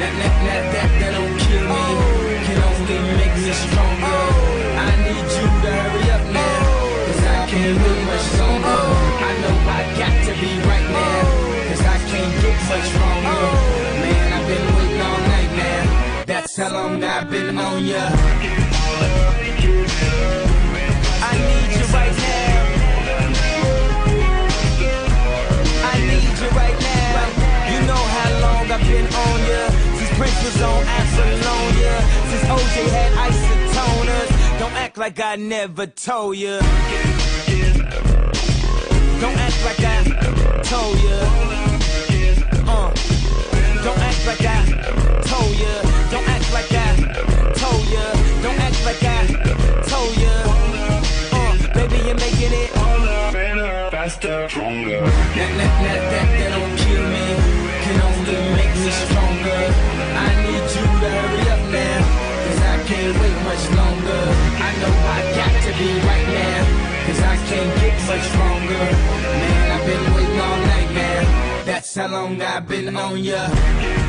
That don't kill me, can only make me stronger. I need you to hurry up now, cause I can't wait much longer. I know I got to be right now, cause I can't get much longer. Man, I've been waiting all night now, that's how long I've been on ya. I need you right now, I need you right now. You know how long I've been on ya, since Prince was on Apollonia, since OJ had isotoners. Don't act like I never told ya, don't act like I told ya. Don't act like I told ya, don't act like I told ya, don't act like I told ya. Baby, you're making it better, faster, stronger. That don't kill me, can only make me stronger. I need you to hurry up now, cause I can't wait much longer. I know I got to be right now, cause I can't get much stronger. Man, I've been waiting all night now, that's how long I've been on ya.